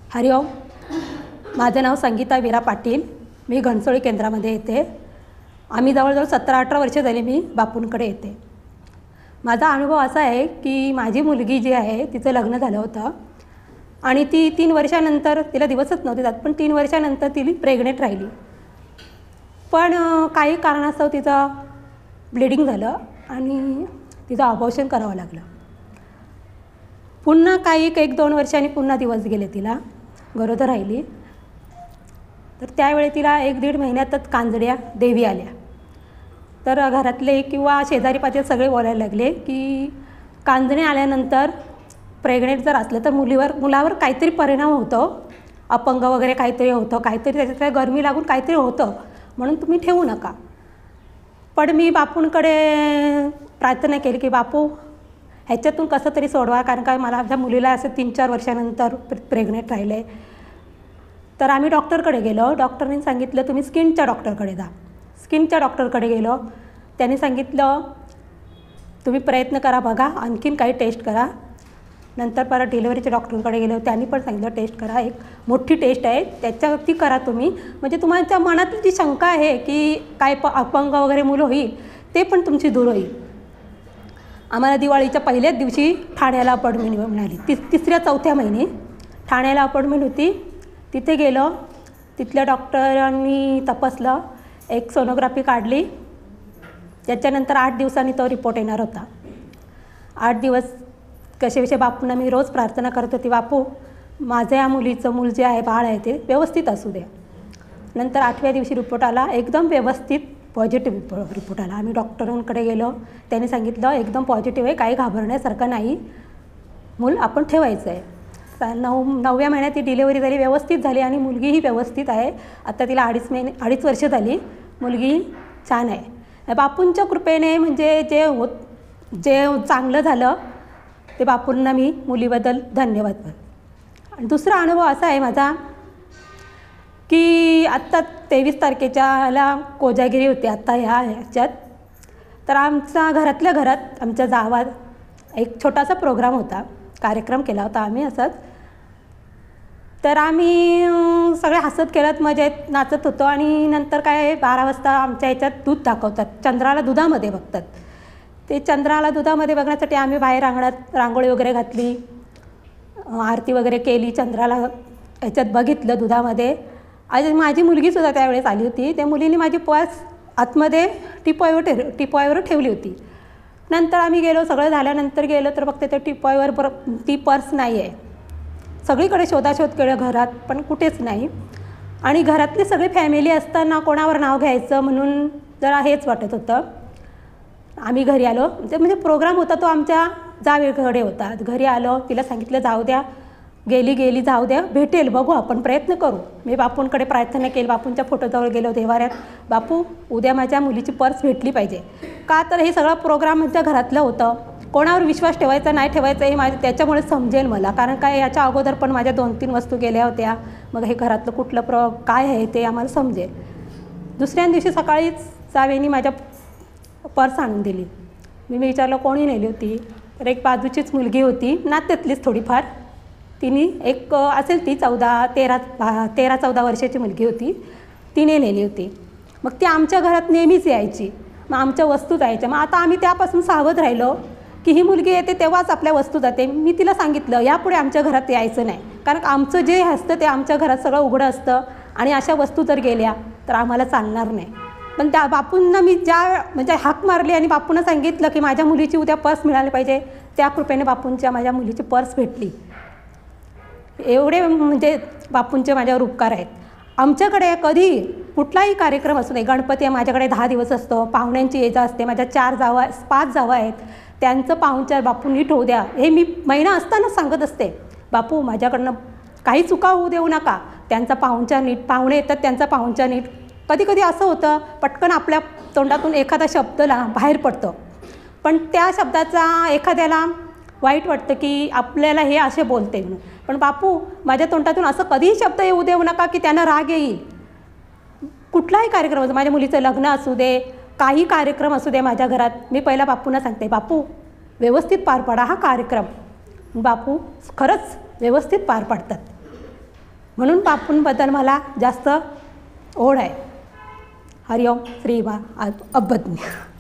हरिओम. माझं नाव संगीता वीरा पाटील. मी घणसोळी केंद्रामध्ये येते. आम्ही जवळजवळ 17-18 वर्ष झाली मी बापूंकडे येते. माझा अनुभव असा आहे की माझी मुलगी जी आहे तिचं लग्न झालं होतं आणि ती 3 वर्षानंतर, तिला दिवसच नव्हते जात, पण 3 वर्षानंतर ती प्रेग्नेंट राहिली. पण काही कारणास्तव तिचं ब्लिडिंग झालं आणि तिचं ऑपरेशन करावं लागलं. पुन्हा काही 1-2 वर्षांनी पुन्हा दिवस गेले, तिला गरोदर राहिली. तर त्यावेळी तिला 1-1.5 महिन्यातच कांजड्या देवी आल्या. तर घरातले किंवा शेजारी पाजारी सगळे बोलायला लागले की कांजणे आल्यानंतर प्रेग्नेंट जर असलं तर मुलावर काहीतरी परिणाम होतो, अपंग वगैरे काहीतरी होतं, काहीतरी त्याच्यात गरमी लागून काहीतरी होतं, म्हणून तुम्ही ठेवू नका. पण मी बापूंकडे प्रार्थना केली की बापू ह्याच्यातून कसं तरी सोडवा, कारण का मला माझ्या मुलीला असं 3-4 वर्षानंतर प्रेग्नेंट राहिलं आहे. तर आम्ही डॉक्टरकडे गेलो. डॉक्टरने सांगितलं तुम्ही स्किनच्या डॉक्टरकडे जा. स्किनच्या डॉक्टरकडे गेलो. त्यांनी सांगितलं तुम्ही प्रयत्न करा, बघा आणखीन काही टेस्ट करा. नंतर परत डिलिव्हरीच्या डॉक्टरकडे गेलो. त्यांनी पण सांगितलं टेस्ट करा, एक मोठी टेस्ट आहे त्याच्यावरती करा तुम्ही, म्हणजे तुमच्या मनातली जी शंका आहे की काय अपंग वगैरे मुलं होईल ते पण तुमची दूर होईल. आम्हाला दिवाळीच्या पहिल्याच दिवशी ठाण्याला अपॉइंटमेंट मिळाली. 3-4 महिने ठाण्याला अपॉइंटमेंट होती. तिथे गेलो. तिथल्या डॉक्टरांनी तपासलं, एक सोनोग्राफी काढली. त्याच्यानंतर 8 दिवसांनी तो रिपोर्ट येणार होता. 8 दिवस कसे बापूंना मी रोज प्रार्थना करत होती, बापू माझ्या या मुलीचं मूल जे आहे, बाळ आहे, ते व्यवस्थित असू द्या. नंतर 8व्या दिवशी रिपोर्ट आला, एकदम व्यवस्थित पॉझिटिव्ह रिपोर्ट आला. आम्ही डॉक्टरांकडे गेलो. त्यांनी सांगितलं एकदम पॉझिटिव्ह आहे, काही घाबरण्यासारखं नाही, मूल आपण ठेवायचं आहे. 9व्या महिन्यात ती डिलिव्हरी झाली, व्यवस्थित झाली आणि मुलगीही व्यवस्थित आहे. आता तिला 2.5 वर्ष झाली. मुलगी छान आहे. बापूंच्या कृपेने म्हणजे जे चांगलं झालं ते बापूंना मी मुलीबद्दल धन्यवाद करतो. आणि दुसरा अनुभव असा आहे माझा की आत्ता 23 तारखेच्याला कोजागिरी होती आत्ता ह्याच्यात. तर आमचा घरातल्या घरात आमच्या गावात एक छोटासा प्रोग्राम होता, कार्यक्रम केला होता आम्ही असंच. तर आम्ही सगळे हसत खेळत मजेत नाचत होतो आणि नंतर काय 12 वाजता आमच्या ह्याच्यात दूध दाखवतात, चंद्राला दुधामध्ये बघतात. ते चंद्राला दुधामध्ये बघण्यासाठी आम्ही बाहेर अंगणात रांगोळी वगैरे घातली, आरती वगैरे केली, चंद्राला ह्याच्यात बघितलं दुधामध्ये. आणि माझी मुलगीसुद्धा त्यावेळेस आली होती. त्या मुलीने माझी पर्स आतमध्ये टिपॉयवर ठेवली होती. नंतर आम्ही गेलो, सगळं झाल्यानंतर गेलो तर फक्त त्या टिपॉयवर ती पर्स नाही आहे. सगळीकडे शोधाशोध केलं घरात, पण कुठेच नाही. आणि घरातली सगळी फॅमिली असताना कोणावर नाव घ्यायचं म्हणून जरा हेच वाटत होतं. आम्ही घरी आलो, म्हणजे प्रोग्राम होता तो आमच्या जावेकडे होता. घरी आलो, तिला सांगितलं जाऊ द्या, गेली जाऊ द्या, भेटेल, बघू आपण प्रयत्न करू. मी बापूंकडे प्रार्थना केली, बापूंच्या फोटोजवळ गेलो देवाऱ्यात, बापू उद्या माझ्या मुलीची पर्स भेटली पाहिजे. का तर हे सगळं प्रोग्राम माझ्या घरातलं होतं. कोणावर विश्वास ठेवायचा नाही ठेवायचं हे माझं त्याच्यामुळे समजेल मला, कारण काय याच्या अगोदर पण माझ्या 2-3 वस्तू गेल्या होत्या. मग हे घरातलं कुठलं काय आहे ते आम्हाला समजेल. दुसऱ्या दिवशी सकाळीच जावेनी माझ्या पर्स आणून दिली. मी विचारलं कोणी नेली होती. तर एक बाजूचीच मुलगी होती, नात्यातलीच थोडीफार. तिने एक असेल ती 13-14 वर्षाची मुलगी होती, तिने नेली होती. मग ती आमच्या घरात नेहमीच यायची, मग आमच्या वस्तू जायच्या. मग आता आम्ही त्यापासून सावध राहिलो की ही मुलगी येते तेव्हाच आपल्या वस्तू जाते. मी तिला सांगितलं यापुढे आमच्या घरात यायचं नाही, कारण आमचं जे असतं ते आमच्या घरात सगळं उघडं असतं आणि अशा वस्तू जर गेल्या तर आम्हाला चालणार नाही. पण त्या बापूंना मी म्हणजे हाक मारली आणि बापूंना सांगितलं की माझ्या मुलीची उद्या पर्स मिळाली पाहिजे. त्या कृपेने बापूंच्या माझ्या मुलीची पर्स भेटली. एवढे म्हणजे बापूंचे माझ्यावर उपकार आहेत. आमच्याकडे कधी कुठलाही कार्यक्रम असू नये, गणपती माझ्याकडे 10 दिवस असतो, पाहुण्यांची ये जा असते. माझ्या 5 जावा आहेत, त्यांचं पाहुणचार बापू नीट होऊ द्या हे मी महिना असताना सांगत असते. बापू माझ्याकडनं काही चुका होऊ देऊ नका, त्यांचा पाहुणचार नीट, पाहुणे येतात त्यांचा पाहुणचार नीट. कधी असं होतं पटकन आपल्या तोंडातून एखादा शब्द बाहेर पडतो, पण त्या शब्दाचा एखाद्याला वाईट वाटतं की आपल्याला हे असे बोलते म्हणून. पण बापू माझ्या तोंडातून असं कधीही शब्द येऊ देऊ नका की त्यांना राग येईल. कुठलाही कार्यक्रम असो, माझ्या मुलीचं लग्न असू दे, काही कार्यक्रम असू दे माझ्या घरात, मी पहिला बापूंना सांगते बापू व्यवस्थित पार पाडा हा कार्यक्रम. बापू खरंच व्यवस्थित पार पाडतात. म्हणून बापूंबद्दल मला जास्त ओढ आहे. हरिओम श्री मा अब्बज्ञ.